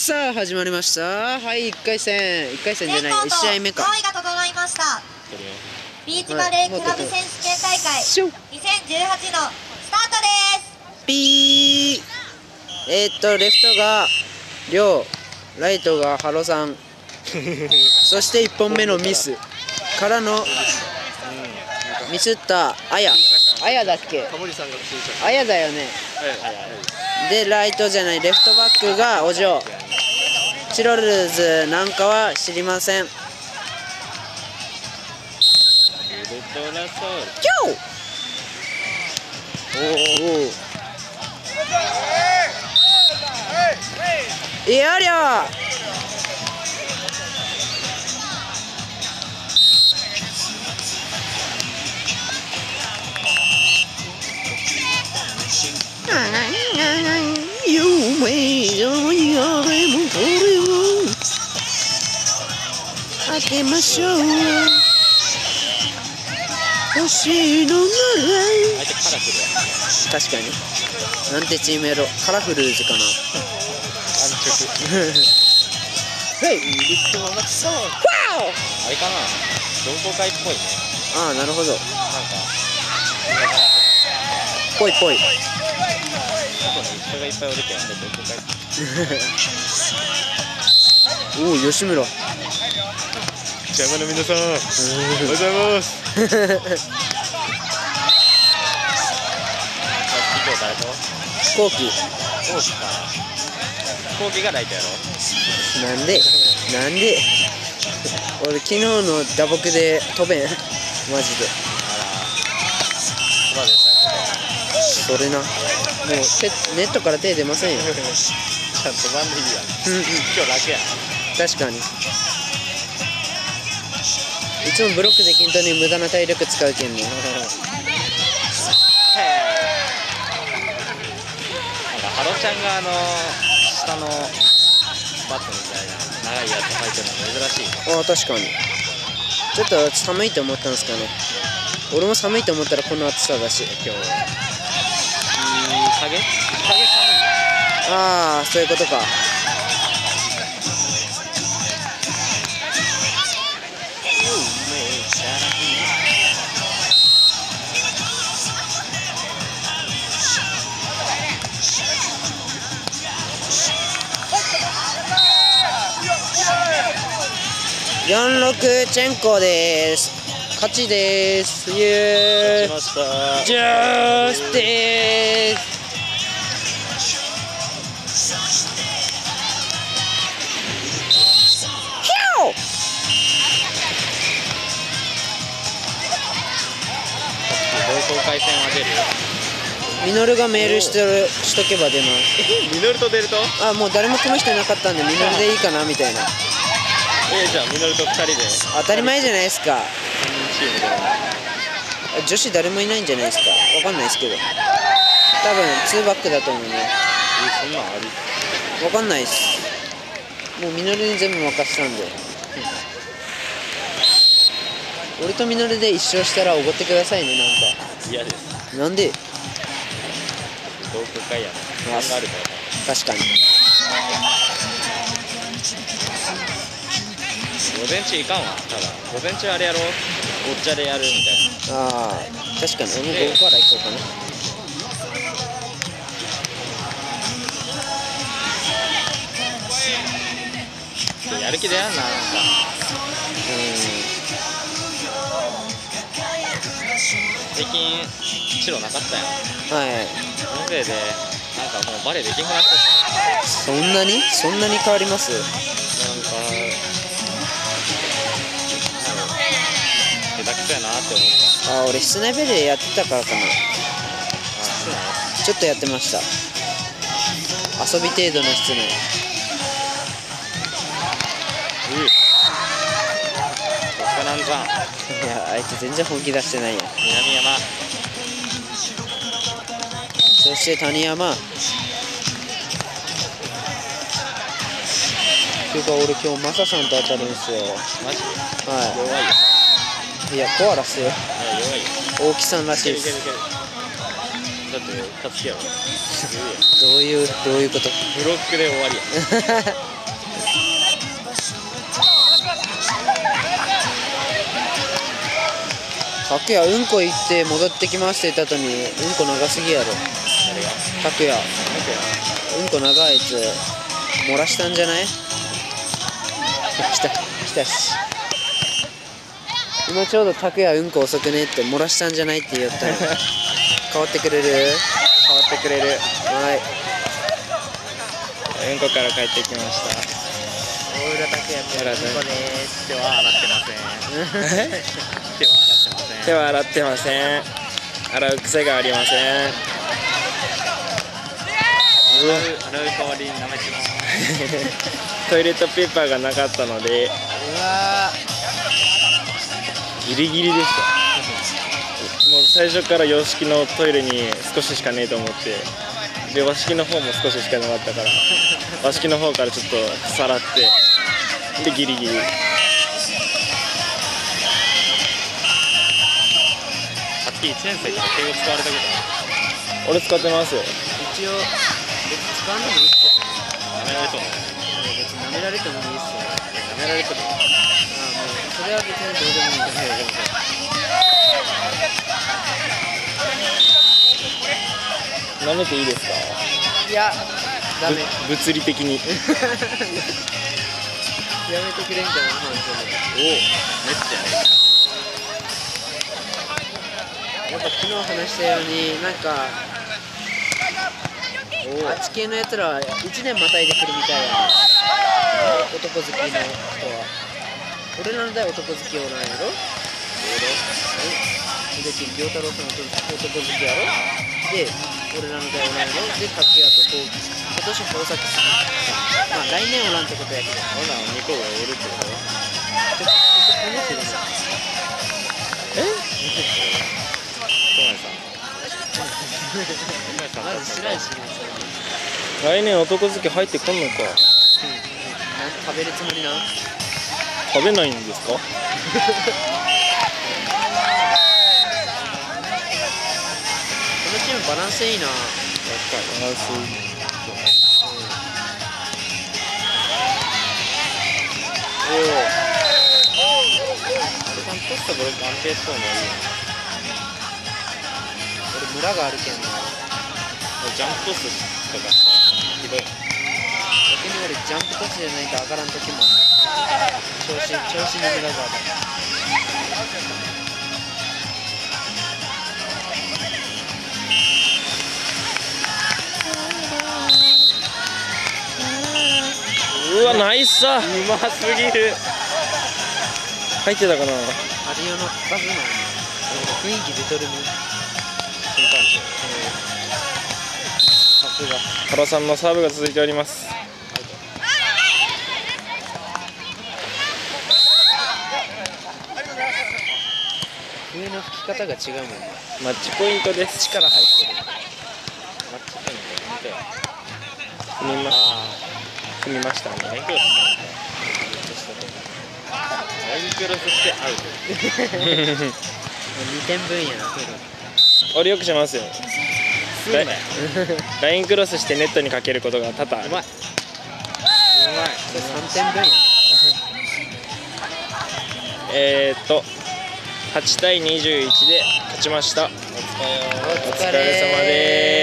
さあ始まりました。はい、1回戦じゃない、1試合目か。 用意が整いました。ビーチバレークラブ選手権大会2018のスタートです。 ピー。レフトがりょう、ライトがハロさんそして1本目のミスからのミスったあやだっけ、あやだよね。でライトじゃない、レフトバックがお嬢、チロルズなんかは知りません。キョーおいやりゃ夢の夢もこれを当てましょう。欲しいのなら確かに。なんてチームやろ、カラフルズかな。はい、 あれかな、同好会っぽいね。 ああ、なるほど。 なんかぽいぽい。 外に人がいっぱいおるけん、同好会。 おお、吉村。 邪魔の皆さん、おはようございます。誰と？ 後期。 後期か。後期がライトやろ。 なんで俺昨日の打撲で飛べんマジで。 あら、そばでさそれな、もうネットから手出ませんよ。 ちゃんと番でいいや。今日楽や。 確かに。いつもブロックできんとに無駄な体力使うけんね。 なんかハロちゃんが下のバットみたいな長いやつ履いてるの珍しい。 ああ、確かに。ちょっと寒いと思ったんですかね。俺も寒いと思ったらこの暑さだし。 今日影寒い。 ああ、そういうことか。46チェンコです。勝ちです。イエーイ。 勝ちました。 ジャスティス。 同好会戦は出る？ ミノルがメールしとけば出ます。 ミノルと出ると？ あ、もう誰も組む人いなかったんでミノルでいいかなみたいな。 じゃあミノルと2人で当たり前じゃないですか。 チームで。 女子誰もいないんじゃないですか。わかんないですけど、多分2バックだと思うね。 そんなんあり？ わかんないです。もうミノルに全部任せたんで、俺とミノルで一勝したらおごってくださいね。なんか嫌です。 なんで。 同好会やな。不安があるから。 確かに。 午前中いかんわ。ただ午前中あれやろう、おっちゃでやるみたいな。 ああ、確かに。俺も午後から行こうかな。 やる気でやんな、なんか。最近白なかったやん。 はい。 そのせいでなんかもうバレーできなくなっちゃった。 そんなに変わります？ なんか下手くそやなって思った。 ああ、俺室内ベレーやってたからかな。 あ、 ちょっとやってました。遊び程度の室内。 さすがなんじゃん。 いや、あいつ全然本気出してないや。 南山。 そして谷山。ていうか俺今日マサさんと当たるんですよ。 マジ？ は弱いよ。 い。いや、コアラっすよ。 いや、弱いよ。 大木さんらしいです。 だって勝つやろ。 どういうこと？ ブロックで終わりや。 拓也うんこ行って戻ってきますって言った後にうんこ長すぎやろ。拓也うんこ長いやつ漏らしたんじゃない？来たし。今ちょうど拓也うんこ遅くねって漏らしたんじゃないって言ったの。変わってくれる？ 変わってくれる。 はい。 うんこから帰ってきました。 大浦拓也君うんこです。 手は洗ってません。手は洗ってません。洗う癖がありません。洗う代わりに舐めてます。トイレットペーパーがなかったので、 うわギリギリでした。もう最初から洋式のトイレに少ししかねえと思って、で和式の方も少ししかなかったから和式の方からちょっとさらってでギリギリ。さっき1年生から敬語使われたことある？俺使ってますよ。 一応使わんでもいいっすよね。 舐められとんの？ 別に舐められてもいいっすよ。 舐められとる？ ああ、もうそれは別にどうでもいいんだよ。 舐めていいですか？ いや、ダメ。 物理的に。 やめてくれんかな、本当に。 おお、めっちゃやっぱ昨日話したように、なんかあっち系のやつらは1年またいでくるみたいや。男好きの人は。俺らの代男好きおらんやろ？で、行太郎さん男好きやろ？で、俺らの代おらんやろ？で、拓也とこう今年豊作する。まあ来年おらんってことやけど。 俺らの2個がおるってこと？ ちょっとこの人ですよ。まず知らんしね、 来年男好き入ってこんのか。 食べるつもりな。 食べないんですか？ このチームバランスいいな。 バランスいい。おお。アルカントスタブロック安定しそうもいい。 俺村があるけんな。 ジャンプトスとかさ、ひどい。 逆に俺ジャンプトスじゃないと上がらん時もある。調子の村がある。 うわ、ナイスさ。うますぎる。入ってたかな。 アリオのバズなの。雰囲気出とるもん。 審判長。 さすが。 原さんのサーブが続いております。 上の吹き方が違うもんね。 マッチポイントです。 力入ってる。 マッチポイント。踏みましたね。ラインクロスしてアウト。 2点分やな。 俺よくしますよ。ラインクロスしてネットにかけることが多々ある。うまい。 それ3点分や。 8対21で勝ちました。お疲れ様です。